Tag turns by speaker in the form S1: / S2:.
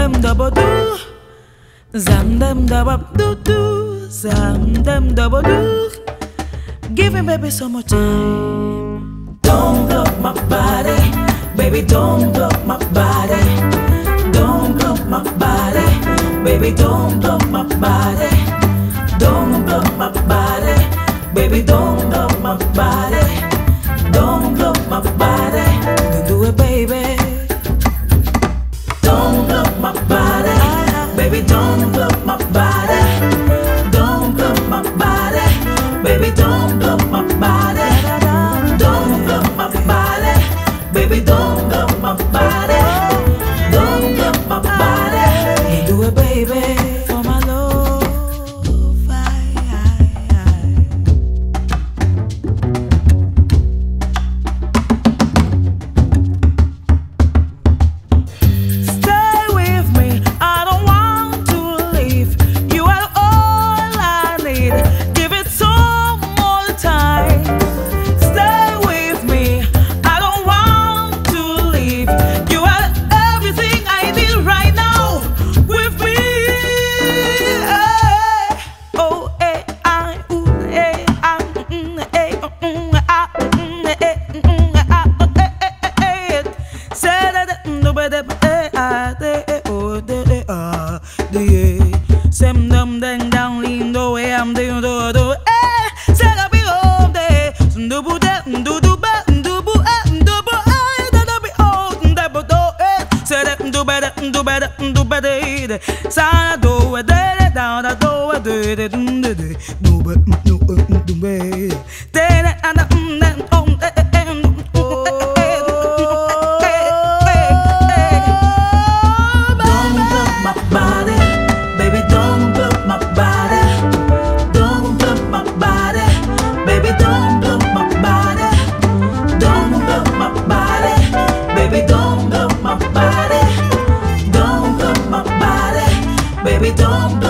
S1: dem double do, zam dem double do do, zam dem double do. Give me baby some more time. Don't block my body, baby. Don't block my body. Don't block my body, baby. Don't block my body. Don't block my body, baby. Don't block my body. Don't block my body. Don't do it, baby. Don't block my body, baby. Don't block my body. Don't block my body, baby. Don't block my body. Don't block my body, baby. Don't block my body. Don't block my body. Don't do it, baby. For my love. Sem dum dang down lean the way I'm doing do say I be all day do bu da do ba do bu do bu da be all da bu do say that do better sa do da da do do ba do be da baby, don't